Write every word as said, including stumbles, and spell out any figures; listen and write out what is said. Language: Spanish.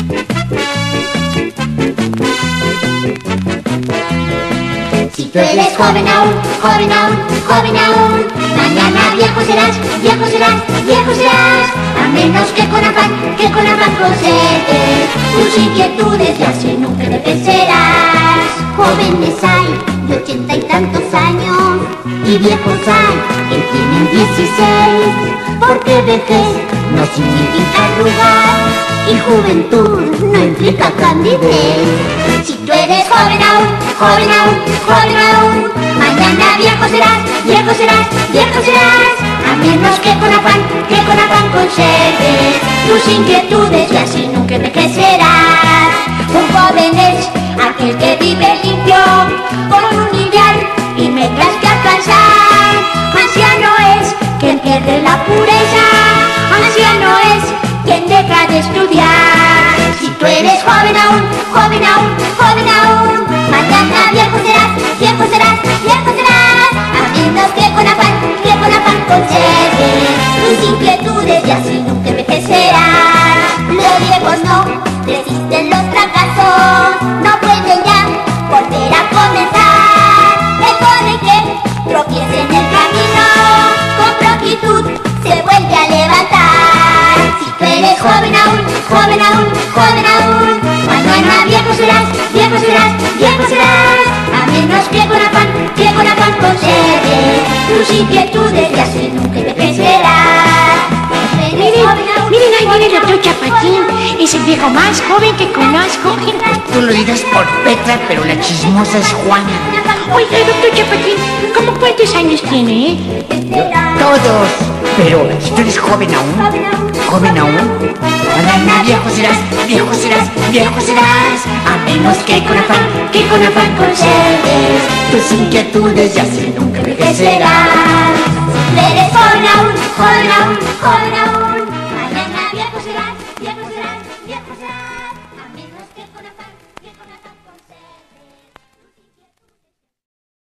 Si tú eres joven aún, joven aún, joven aún, mañana viejo serás, viejo serás, viejo serás. A menos que con afán, que con afán conserves tus inquietudes y así nunca envejecerás. Jóvenes hay de ochenta y tantos años y viejos hay que tienen dieciséis, porque vejez no significa arrugar y juventud no implica candidez. Si tú eres joven aún, joven aún, joven aún, mañana viejo serás, viejo serás, viejo serás. A menos que con afán, que con afán conserves tus inquietudes y así nunca envejecerás. Un joven es aquel que vive limpio, con un ideal y metas que alcanzar. Anciano es quien pierde la pureza, anciano es quien deja de estudiar. Si tú eres joven aún, joven aún, joven aún, mañana viejo serás, viejo serás, viejo serás. A menos que con afán, que con afán conserves tus inquietudes y así nunca envejecerás. Los viejos no resisten los fracasos, no pueden ya volver a comenzar. Mejor de que tropiece en el camino, con prontitud se vuelve a levantar. Si tú eres joven aún, joven aún, joven aún, mañana viejo serás, viejo serás, viejo serás. A menos que con afán, que con afán conserves tus inquietudes y así nunca envejecerás. Miren, miren, ahí viene el doctor Chapatín, es el viejo más joven que conozco. Tú lo dirás por Petra, pero la chismosa es Juana. Oiga, doctor Chapatín, ¿cómo cuántos años tiene, eh? Todos. Pero si tú eres joven aún, joven aún, mañana viejo serás, viejo serás, viejo serás. A menos que con afán, que con afán conserves tus inquietudes y así nunca envejecerás. Eres joven aún, joven aún, joven aún.